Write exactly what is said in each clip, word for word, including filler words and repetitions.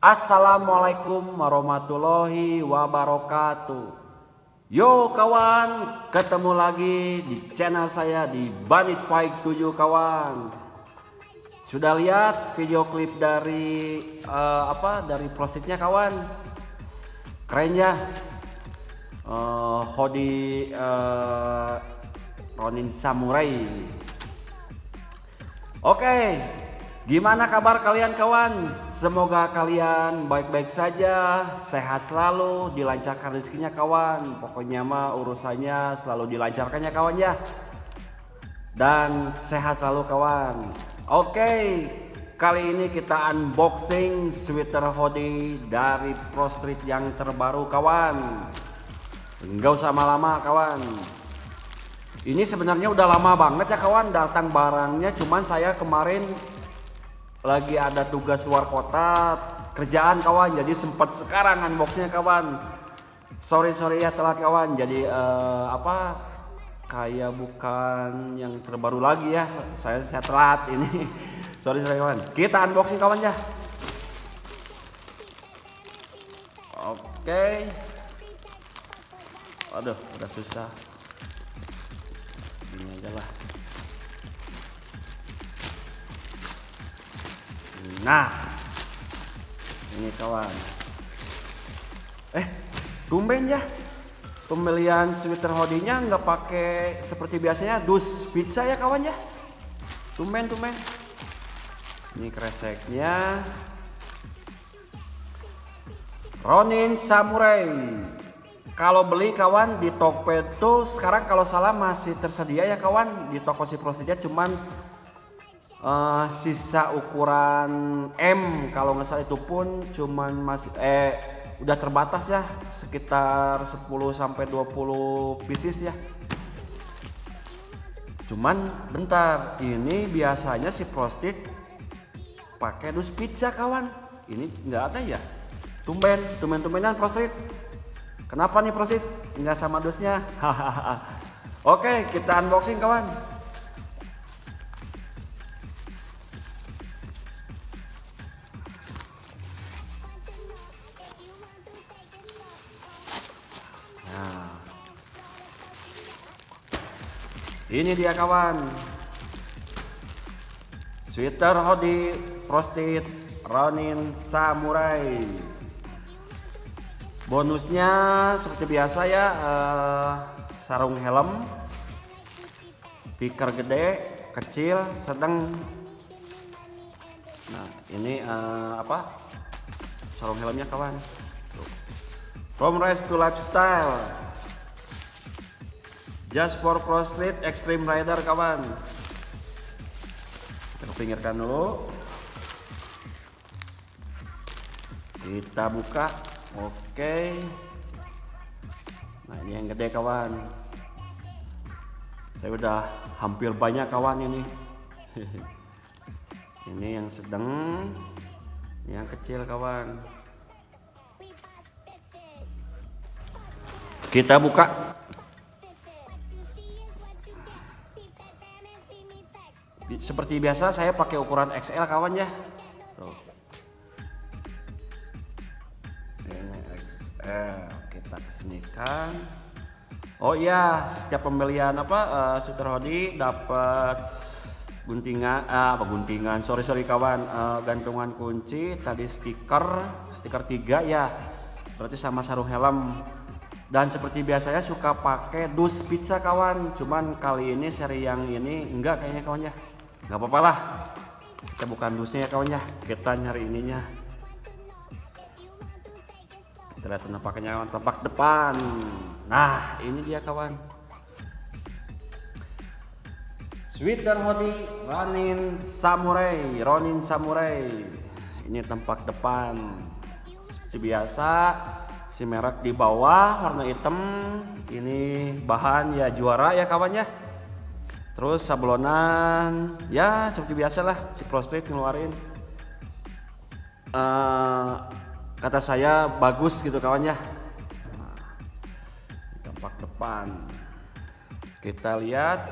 Assalamualaikum warahmatullahi wabarakatuh. Yo kawan, ketemu lagi di channel saya di Banit Fight tujuh kawan. Sudah lihat video klip dari uh, apa dari prositnya kawan? Keren ya. Uh, Hody uh, Ronin Samurai. Oke. Gimana kabar kalian kawan? Semoga kalian baik-baik saja, sehat selalu, dilancarkan rezekinya kawan. Pokoknya mah urusannya selalu dilancarkannya kawan ya. Dan sehat selalu kawan. Oke, kali ini kita unboxing sweater Hody dari Pro Street yang terbaru kawan. Enggak usah lama-lama kawan. Ini sebenarnya udah lama banget ya kawan datang barangnya, cuman saya kemarin lagi ada tugas luar kota kerjaan kawan, jadi sempat sekarang unboxnya kawan. Sorry sorry ya telat kawan, jadi uh, apa kayak bukan yang terbaru lagi ya, saya saya telat ini. Sorry sorry kawan, kita unboxing kawan ya. Oke, aduh udah susah, ini aja lah. Nah, ini kawan. Eh, tumben ya. Pembelian sweater Hody-nya nggak pakai seperti biasanya dus pizza ya kawan ya. Tumben tumben. Ini kreseknya. Ronin Samurai. Kalau beli kawan di Tokped tuh sekarang kalau salah masih tersedia ya kawan di toko si Prosedia, cuman Uh, sisa ukuran M kalau nggak salah, itu pun cuman masih eh udah terbatas ya, sekitar sepuluh sampai dua puluh pieces ya. Cuman bentar, ini biasanya si Pro Street pakai dus pizza kawan, ini nggak ada ya. Tumben tumben tumbenan Pro Street. Kenapa nih Pro Street nggak sama dusnya? Hahaha. Oke, kita unboxing kawan. Ini dia kawan, sweater Hody Pro Street Ronin Samurai. Bonusnya seperti biasa ya, uh, sarung helm, stiker gede, kecil, sedang. Nah ini uh, apa sarung helmnya kawan. From Race to Lifestyle, just for Pro Street Extreme Rider kawan. Kita pinggirkan dulu. Kita buka. Oke. Nah ini yang gede kawan. Saya udah hampir banyak kawan ini. Ini yang sedang, yang kecil kawan. Kita buka. Seperti biasa saya pakai ukuran X L kawan ya. Tuh. Ini X L, kita kesinikan. Oh iya, setiap pembelian apa uh, sweater Hody dapat guntingan, uh, apa guntingan? Sorry sorry kawan, uh, gantungan kunci, tadi stiker, stiker tiga ya. Berarti sama sarung helm. Dan seperti biasanya suka pakai dus pizza kawan, cuman kali ini seri yang ini enggak kayaknya kawan ya. Nggak apa-apa lah, kita bukan dusnya ya kawan ya, kita nyari ininya. Kita lihat penampakannya kawan, tampak depan. Nah ini dia kawan, sweater Hody Ronin Samurai. Ronin Samurai ini tampak depan seperti biasa. Si merek di bawah warna hitam, ini bahan ya juara ya kawan ya. Terus sablonan ya seperti biasa lah si Pro Street ngeluarin. Uh, kata saya bagus gitu kawan ya. Nah, tampak depan. Kita lihat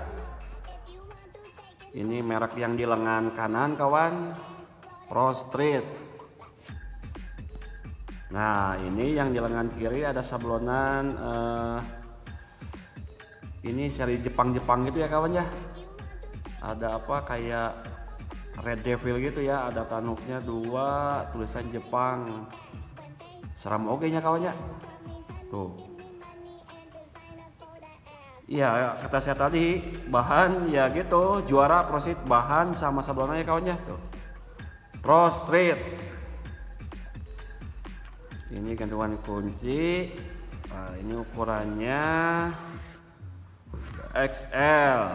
ini merek yang di lengan kanan kawan, Pro Street. Nah, ini yang di lengan kiri ada sablonan uh, ini seri Jepang-Jepang gitu ya kawan ya. Ada apa kayak Red Devil gitu ya, ada tanuknya dua, tulisan Jepang. Seram oke nya kawan ya. Tuh. Iya, kata saya tadi bahan ya gitu, juara prosit bahan sama sablonannya kawan ya. Tuh. Pro Street. Ini gantungan kunci. Nah, ini ukurannya X L.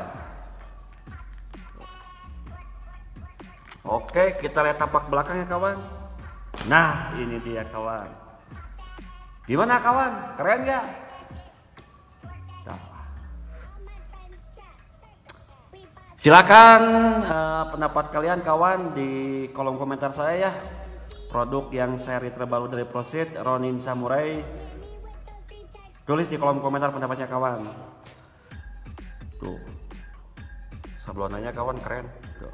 Oke, kita lihat tapak belakangnya kawan. Nah, ini dia kawan. Gimana kawan? Keren gak? Nah. Silakan uh, pendapat kalian kawan di kolom komentar saya ya. Produk yang seri terbaru dari Proceed, Ronin Samurai. Tulis di kolom komentar pendapatnya kawan. Tuh. Sablonannya kawan keren. Tuh.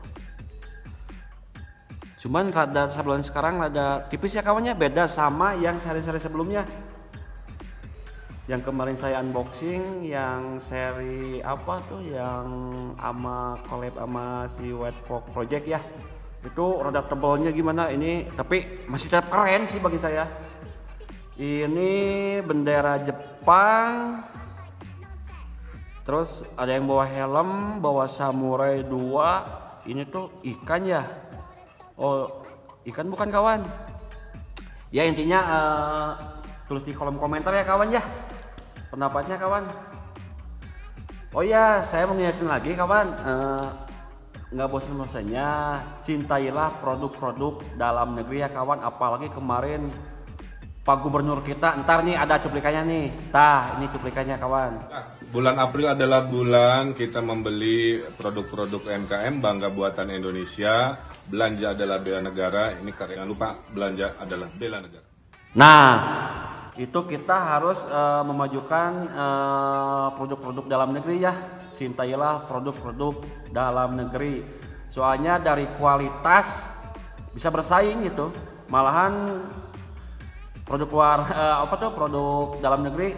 Cuman rada sablon sekarang rada tipis ya kawannya, beda sama yang seri-seri sebelumnya. Yang kemarin saya unboxing yang seri apa tuh yang ama collab sama si White Fox Project ya. Itu rada tebalnya gimana ini, tapi masih tetap keren sih bagi saya. Ini bendera Jepang. Terus ada yang bawa helm, bawa samurai dua. Ini tuh ikan ya. Oh, ikan bukan kawan. Ya intinya uh, tulis di kolom komentar ya kawan ya pendapatnya kawan. Oh ya, saya mengingatkan lagi kawan, uh, nggak bosan-bosannya cintailah produk-produk dalam negeri ya kawan. Apalagi kemarin Pak Gubernur kita, ntar nih ada cuplikannya nih. Tah, ini cuplikannya kawan. Bulan April adalah bulan kita membeli produk-produk U M K M bangga buatan Indonesia. Belanja adalah bela negara. Ini jangan lupa, belanja adalah bela negara. Nah, itu kita harus uh, memajukan produk-produk uh, dalam negeri ya. Cintailah produk-produk dalam negeri. Soalnya dari kualitas bisa bersaing gitu. Malahan produk luar uh, apa tuh produk dalam negeri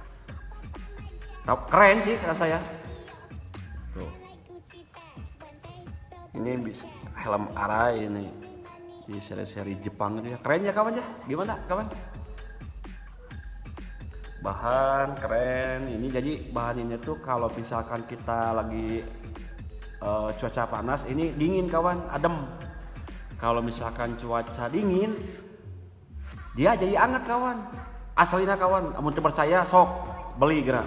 keren sih kata saya. Tuh. Ini bisa helm Arai ini di seri-seri Jepang itu ya, keren ya kawan ya. Gimana kawan? Bahan keren ini, jadi bahan ini tuh kalau misalkan kita lagi uh, cuaca panas ini dingin kawan, adem. Kalau misalkan cuaca dingin dia jadi anget kawan, aslinya kawan. Amun percaya sok beli gerak.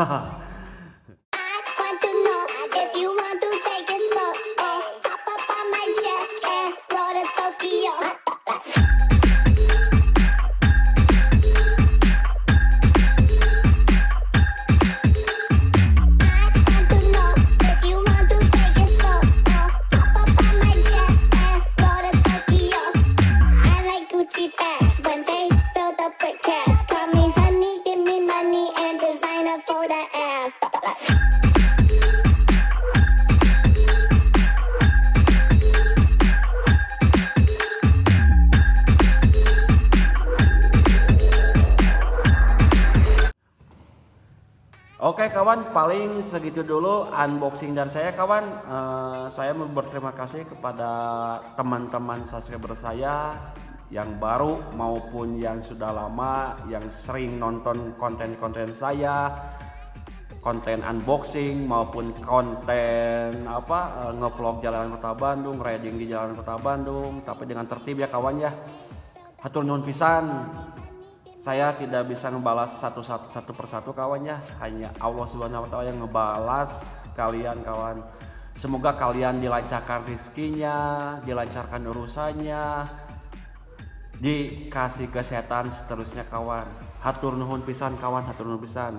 Oke kawan, paling segitu dulu unboxing dari saya kawan. Uh, saya mau berterima kasih kepada teman-teman subscriber saya yang baru maupun yang sudah lama, yang sering nonton konten-konten saya, konten unboxing maupun konten apa uh, ngevlog jalanan kota Bandung, riding di jalanan kota Bandung, tapi dengan tertib ya kawan ya. Hatur nuhun pisan. Saya tidak bisa ngebalas satu, satu, satu persatu kawannya, hanya Allah Subhanahu wa Ta'ala yang ngebalas kalian kawan. Semoga kalian dilancarkan rizkinya, dilancarkan urusannya, dikasih kesehatan seterusnya kawan. Hatur nuhun pisan kawan, hatur nuhun pisan.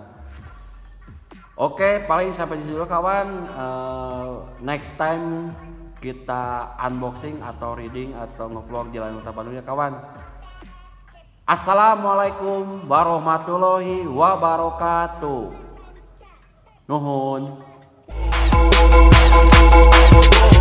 Oke, paling sampai di situ kawan. Uh, next time kita unboxing atau reading atau ngevlog jalan kota Bandung ya kawan. Assalamualaikum warahmatullahi wabarakatuh. Nuhun.